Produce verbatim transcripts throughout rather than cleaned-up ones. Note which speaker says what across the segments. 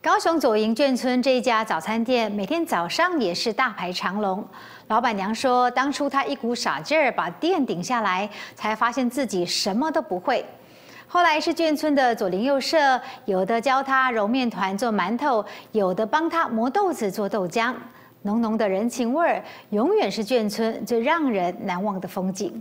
Speaker 1: 高雄左营眷村这一家早餐店，每天早上也是大排长龙。老板娘说，当初她一股傻劲儿把店顶下来，才发现自己什么都不会。后来是眷村的左邻右舍，有的教她揉面团做馒头，有的帮她磨豆子做豆浆。浓浓的人情味儿，永远是眷村最让人难忘的风景。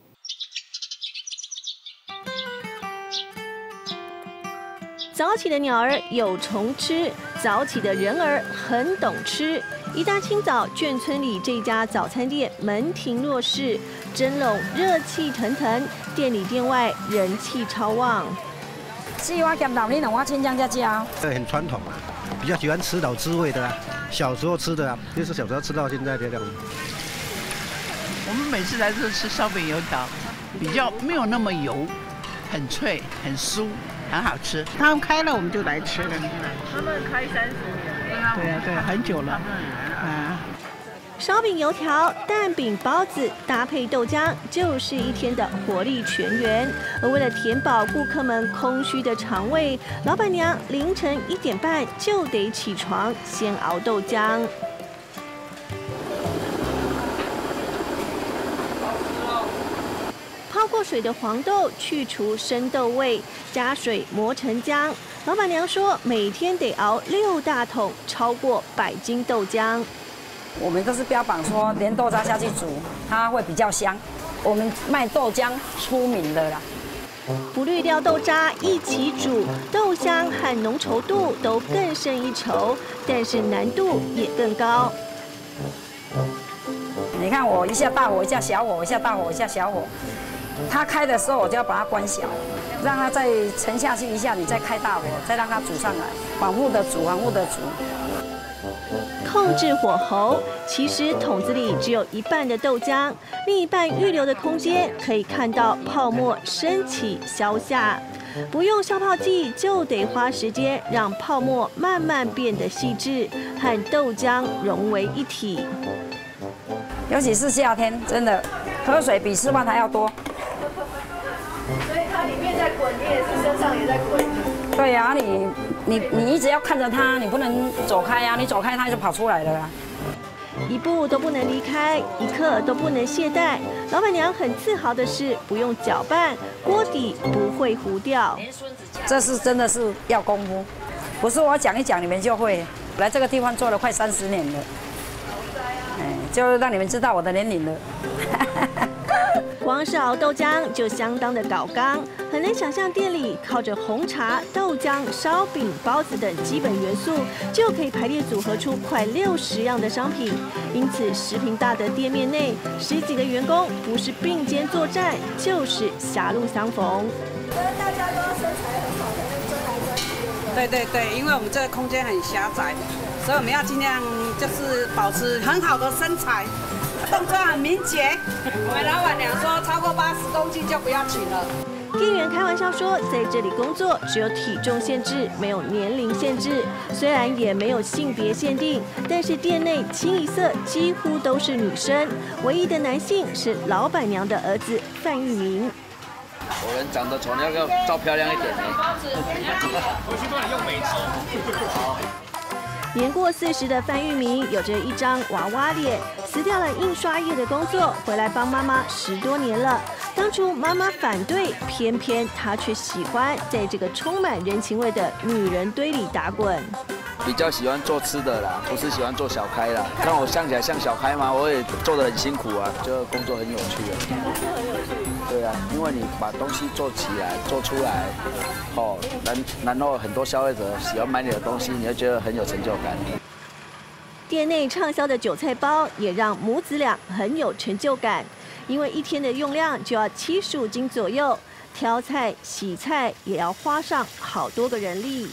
Speaker 2: 早起的鸟儿有虫吃，早起的人儿很懂吃。一大清早，眷村里这家早餐店门庭若市，蒸笼热气腾腾，店里店外人气超旺。
Speaker 3: 四碗咸豆，你两碗青酱加加。
Speaker 4: 这很传统啊，比较喜欢吃老滋味的啊，小时候吃的啊，就是小时候吃到现在这样。
Speaker 5: 我们每次来这吃烧饼油条，比较没有那么油，很脆，很酥。 很好吃，他们开了我们就来吃了。
Speaker 6: 他们开三十年，
Speaker 5: 对啊对，很久了。啊，
Speaker 2: 烧饼、油条、蛋饼、包子搭配豆浆，就是一天的活力全员。而为了填饱顾客们空虚的肠胃，老板娘凌晨一点半就得起床，先熬豆浆。 泡过水的黄豆去除生豆味，加水磨成浆。老板娘说，每天得熬六大桶，超过百斤豆浆。
Speaker 3: 我们都是标榜说连豆渣下去煮，它会比较香。我们卖豆浆出名的啦。
Speaker 2: 不滤掉豆渣一起煮，豆香和浓稠度都更胜一筹，但是难度也更高。
Speaker 3: 你看我一下大火，一下小火，一下大火，一下小火。它开的时候，我就要把它关小，让它再沉下去一下，你再开大火，再让它煮上来，反复的煮，反复的煮。
Speaker 2: 控制火候，其实桶子里只有一半的豆浆，另一半预留的空间可以看到泡沫升起消下。不用消泡剂，就得花时间让泡沫慢慢变得细致，和豆浆融为一体。
Speaker 3: 尤其是夏天，真的喝水比吃饭还要多。
Speaker 6: 所以它里面在滚，你也是身上也在滚。
Speaker 3: 对呀、啊，你你你一直要看着它，你不能走开呀、啊，你走开它就跑出来了啦。
Speaker 2: 一步都不能离开，一刻都不能懈怠。老板娘很自豪的是，不用搅拌，锅底不会糊掉。
Speaker 3: 这是真的是要功夫，不是我讲一讲你们就会。来这个地方做了快三十年了。 哎，就让你们知道我的年龄了。
Speaker 2: 光是熬豆浆就相当的搞刚，很难想象店里靠着红茶、豆浆、烧饼、包子等基本元素，就可以排列组合出快六十样的商品。因此，十坪大的店面内，十几个员工不是并肩作战，就是狭路相逢。
Speaker 6: 大家都要身材很好才能争来争去。
Speaker 7: 对对对，因为我们这个空间很狭窄。 所以我们要尽量就是保持很好的身材，动作很敏捷。我们老板娘说，超过八十公斤就不要请了。
Speaker 2: 店员开玩笑说，在这里工作只有体重限制，没有年龄限制，虽然也没有性别限定，但是店内清一色几乎都是女生，唯一的男性是老板娘的儿子范玉明。
Speaker 8: 我人长得丑，要要照漂亮一点呢。
Speaker 9: 我去帮你用美肌。
Speaker 2: 年过四十的范玉明有着一张娃娃脸，辞掉了印刷业的工作，回来帮妈妈十多年了。当初妈妈反对，偏偏他却喜欢在这个充满人情味的女人堆里打滚。
Speaker 8: 比较喜欢做吃的啦，不是喜欢做小开啦。看我像起来像小开吗？我也做得很辛苦啊，就工作很有趣啊。
Speaker 6: 工作很有趣。
Speaker 8: 对啊，因为你把东西做起来、做出来，哦，然然后很多消费者喜欢买你的东西，你会觉得很有成就感。
Speaker 2: 店内畅销的韭菜包也让母子俩很有成就感，因为一天的用量就要七十五斤左右，挑菜、洗菜也要花上好多个人力。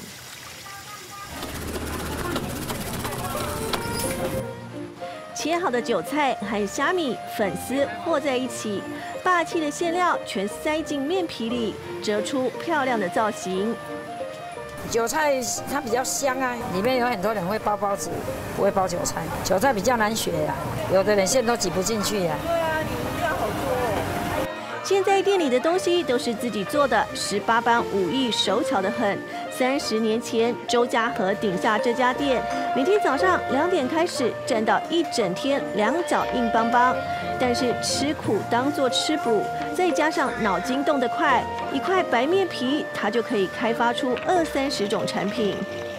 Speaker 2: 切好的韭菜和虾米、粉丝和在一起，霸气的馅料全塞进面皮里，折出漂亮的造型。
Speaker 3: 韭菜它比较香啊，里面有很多人会包包子，不会包韭菜。韭菜比较难学呀、啊，有的人馅都挤不进去呀、啊。
Speaker 6: 对啊，你们这样好多哦。
Speaker 2: 现在店里的东西都是自己做的，十八般武艺，手巧得很。三十年前，周家河顶下这家店，每天早上两点开始，站到一整天，两脚硬邦邦。但是吃苦当作吃补，再加上脑筋动得快，一块白面皮，它就可以开发出二三十种产品。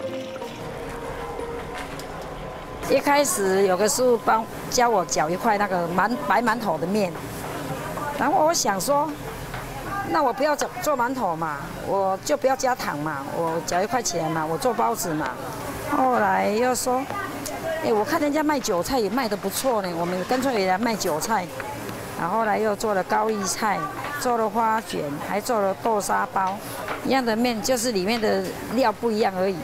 Speaker 3: 一开始有个师傅帮教我搅一块那个馒白馒头的面，然后我想说，那我不要做做馒头嘛，我就不要加糖嘛，我搅一块起来嘛，我做包子嘛。后来又说，哎，我看人家卖韭菜也卖得不错呢，我们干脆也来卖韭菜。然后后来又做了高丽菜，做了花卷，还做了豆沙包，一样的面，就是里面的料不一样而已。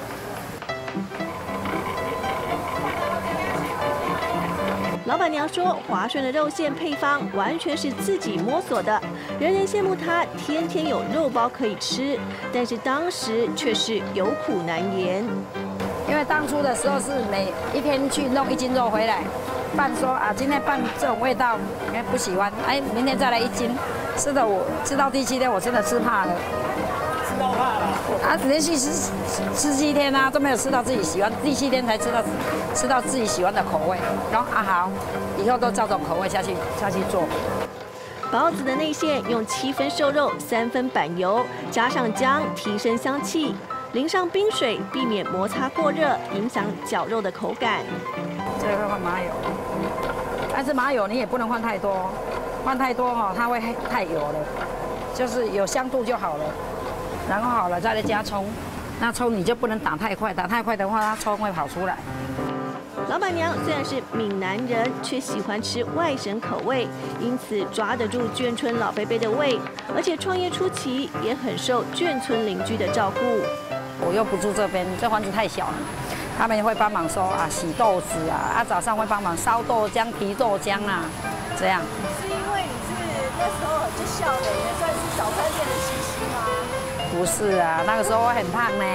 Speaker 2: 老板娘说，滑顺的肉馅配方完全是自己摸索的，人人羡慕她天天有肉包可以吃，但是当时却是有苦难言。
Speaker 3: 因为当初的时候是每一天去弄一斤肉回来，拌说啊，今天拌这种味道，哎不喜欢，哎明天再来一斤，吃的我吃到第七天我真的吃怕了。吃到怕了。啊，连续吃吃七天啊都没有吃到自己喜欢，第七天才吃到吃到自己喜欢的口味。然后啊好，以后都照这种口味下去下去做。
Speaker 2: 包子的内馅用七分瘦肉，三分板油，加上姜提升香气，淋上冰水，避免摩擦过热，影响绞肉的口感。
Speaker 3: 这个会换麻油，但是麻油你也不能换太多，换太多哦它会太油了，就是有香度就好了。然后好了再来加葱，那葱你就不能打太快，打太快的话它葱会跑出来。
Speaker 2: 老板娘虽然是闽南人，却喜欢吃外省口味，因此抓得住眷村老伯伯的胃，而且创业初期也很受眷村邻居的照顾。
Speaker 3: 我又不住这边，这房子太小了，他们会帮忙说啊洗豆子啊，啊早上会帮忙烧豆浆、提豆浆啊，这样。
Speaker 6: 是因为你是那时候就笑的，也算是早餐店的西西吗？
Speaker 3: 不是啊，那个时候我很胖呢。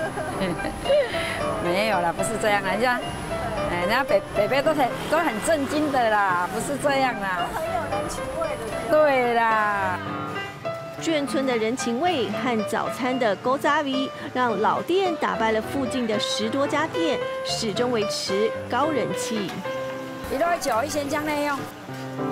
Speaker 3: 没有啦，不是这样，人家。哎，人家北北北都很都很震惊的啦，不是这样啦，
Speaker 6: 很有人情味的。
Speaker 3: 对啦，
Speaker 2: 眷村的人情味和早餐的勾扎味，让老店打败了附近的十多家店，始终维持高人气。
Speaker 3: 一六九一鲜酱内用。